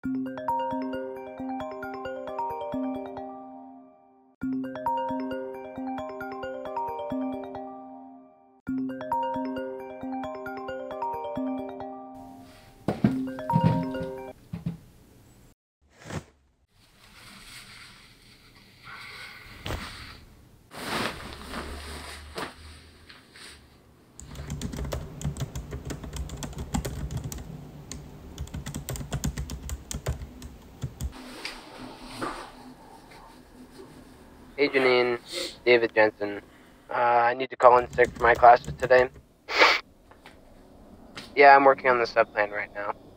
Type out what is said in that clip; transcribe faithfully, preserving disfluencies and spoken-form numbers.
Hey Janine, David Jensen. Uh, I need to call in sick for my classes today. Yeah, I'm working on the sub plan right now.